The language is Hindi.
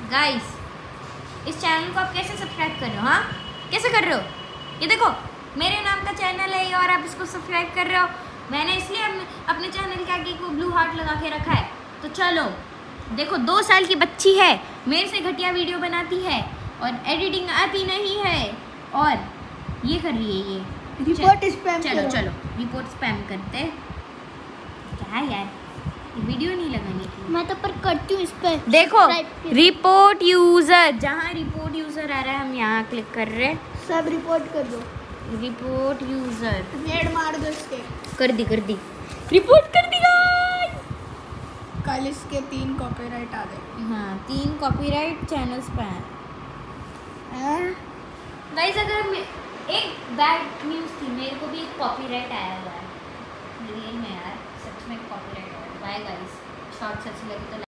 गाइस इस चैनल को आप कैसे सब्सक्राइब कर रहे हो? हाँ, कैसे कर रहे हो? ये देखो मेरे नाम का चैनल है ये और आप इसको सब्सक्राइब कर रहे हो। मैंने इसलिए अपने चैनल के आगे वो ब्लू हार्ट लगा के रखा है। तो चलो देखो 2 साल की बच्ची है, मेरे से घटिया वीडियो बनाती है और एडिटिंग आती नहीं है और ये कर रही है ये रिपोर्ट स्पैम। चलो चलो रिपोर्ट स्पैम करते। क्या यार वीडियो नहीं लगाने की। मैं तो पर करती हूँ इस पे। देखो रिपोर्ट यूजर, जहाँ रिपोर्ट यूजर आ रहा है हम यहाँ क्लिक कर रहे हैं। सब रिपोर्ट कर दो। रिपोर्ट यूजर रेड मार दो इसके। कर दी रिपोर्ट कर दी। कल इसके 3 कॉपीराइट आ गए। हाँ 3 कॉपीराइट चैनल स्पैम। गाइस अगर एक बैड न्यूज़ थी, मेरे को भी एक कॉपीराइट आया हुआ है रियल में यार, सच में कॉपीराइट आया। बाय गाइस, शॉर्ट्स अच्छी लगी तो